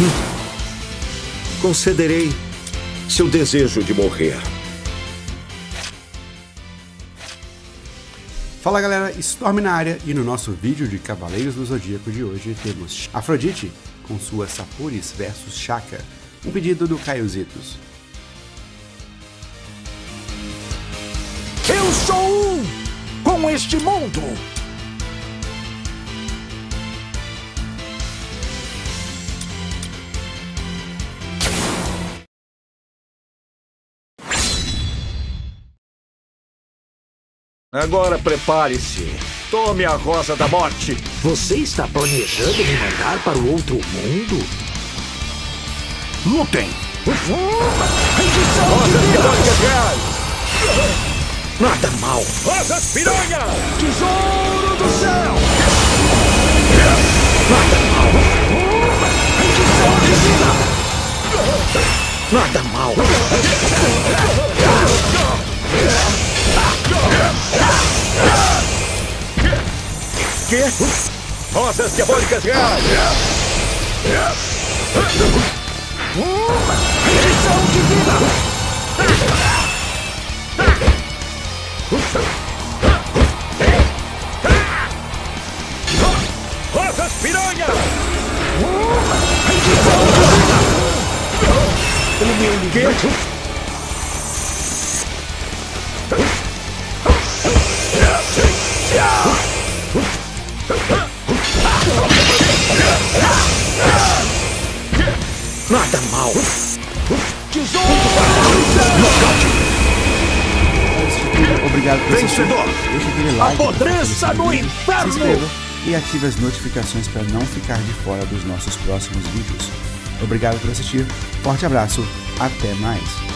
Concederei seu desejo de morrer. Fala galera, Storm na área, e no nosso vídeo de Cavaleiros do Zodíaco de hoje temos Afrodite com sua Sapuris versus Shaka, um pedido do Caiositos. Eu sou um com este mundo! Agora prepare-se. Tome a Rosa da Morte. Você está planejando me mandar para o outro mundo? Lutem! Rosas Piranhas Reais! Nada mal! Rosas Piranha! Tesouro do céu! Nada mal! Nada mal! Que? Rosas Diabólicas Reais! Missão divina! Rosas Piranha! O meu limite! Nada mal! Tesouro! Obrigado por assistir. Vencedor! Deixa aquele like, Apodreça no inferno! se inscreva e ative as notificações para não ficar de fora dos nossos próximos vídeos. Obrigado por assistir, forte abraço, até mais!